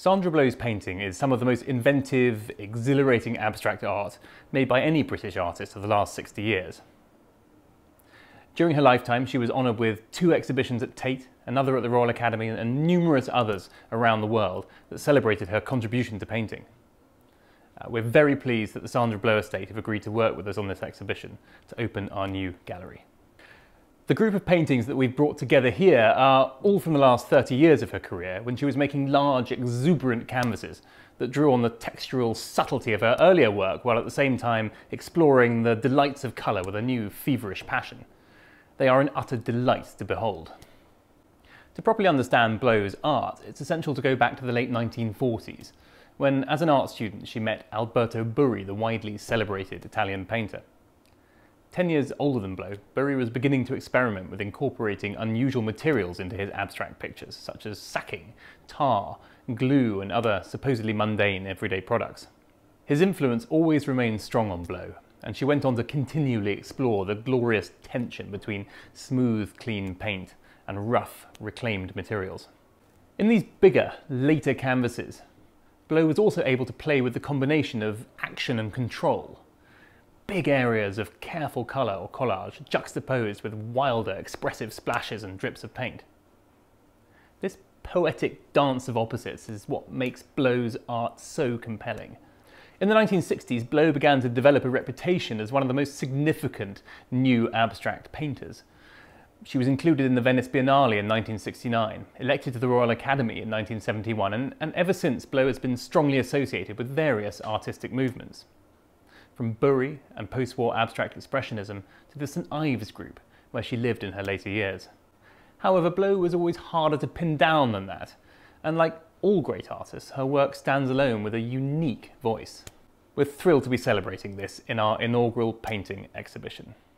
Sandra Blow's painting is some of the most inventive, exhilarating abstract art made by any British artist of the last 60 years. During her lifetime, she was honoured with 2 exhibitions at Tate, another at the Royal Academy, and numerous others around the world that celebrated her contribution to painting. We're very pleased that the Sandra Blow estate have agreed to work with us on this exhibition to open our new gallery. The group of paintings that we've brought together here are all from the last 30 years of her career, when she was making large, exuberant canvases that drew on the textural subtlety of her earlier work, while at the same time exploring the delights of colour with a new, feverish passion. They are an utter delight to behold. To properly understand Blow's art, it's essential to go back to the late 1940s, when, as an art student, she met Alberto Burri, the widely celebrated Italian painter. 10 years older than Blow, Burri was beginning to experiment with incorporating unusual materials into his abstract pictures, such as sacking, tar, glue, and other supposedly mundane everyday products. His influence always remained strong on Blow, and she went on to continually explore the glorious tension between smooth, clean paint and rough, reclaimed materials. In these bigger, later canvases, Blow was also able to play with the combination of action and control. Big areas of careful colour or collage juxtaposed with wilder, expressive splashes and drips of paint. This poetic dance of opposites is what makes Blow's art so compelling. In the 1960s, Blow began to develop a reputation as one of the most significant new abstract painters. She was included in the Venice Biennale in 1969, elected to the Royal Academy in 1971, and ever since Blow has been strongly associated with various artistic movements. From Burri and post-war abstract expressionism to the St Ives group, where she lived in her later years. However, Blow was always harder to pin down than that, and like all great artists, her work stands alone with a unique voice. We're thrilled to be celebrating this in our inaugural painting exhibition.